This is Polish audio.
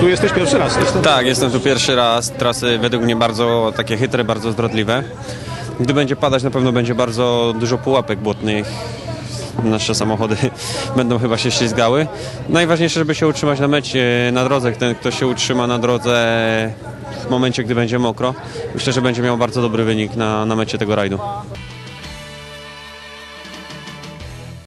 Tu jesteś pierwszy raz? Tak, jestem tu pierwszy raz. Trasy według mnie bardzo takie chytre, bardzo zdradliwe. Gdy będzie padać, na pewno będzie bardzo dużo pułapek błotnych. Nasze samochody będą chyba się ślizgały. Najważniejsze, żeby się utrzymać na mecie, na drodze. Ten, kto się utrzyma na drodze w momencie, gdy będzie mokro, myślę, że będzie miał bardzo dobry wynik na mecie tego rajdu.